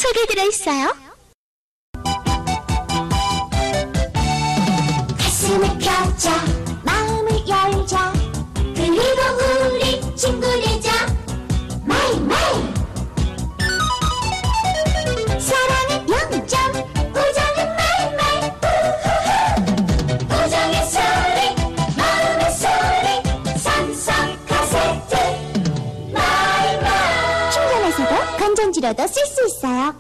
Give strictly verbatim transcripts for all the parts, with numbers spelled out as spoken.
책에 들어있어요. 가슴을 펴자, 마음을 열자, 그리고 우리 친구 되자. 마이 마이. 사랑은 영점, 우정은 마이마이. 우정의 소리, 마음의 소리, 삼성 카세트 마이마이. 충전해서도 건전지로도 쓸 수 있어요.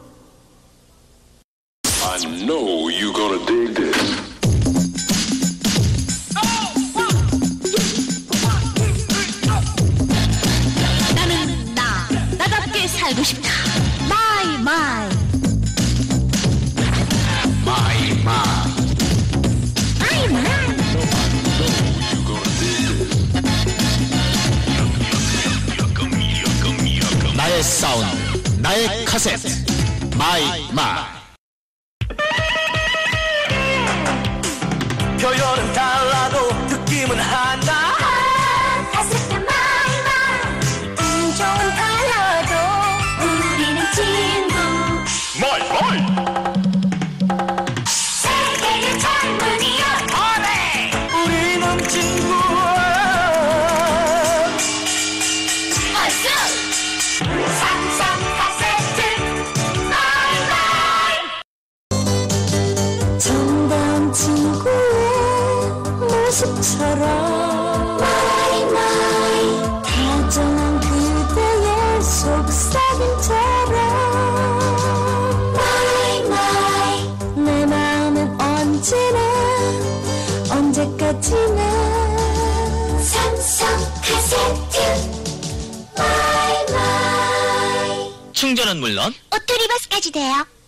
I know you're gonna dig this. 나는 나, 나답게 살고 싶다. 마이 마이. My, my. 마이 마이. You're gonna dig this. 나의 사운드, 나의 카세트, 마이 마. 표현은 달라도 느낌은 하나. 카세트 마이 마이. 음종은 달라도 우리는 친구. My, my. 세계의 젊은이여 오래. 우리는 친구. 박수. 삼성 카세트 마이 마이. 정다운 친구의 모습처럼 마이 마이. 다정한 그대의 속삭임처럼 마이 마이. 내 마음은 언제나 언제까지나 삼성 카세트 마이 마이. 충전은 물론 오토리버스까지 돼요.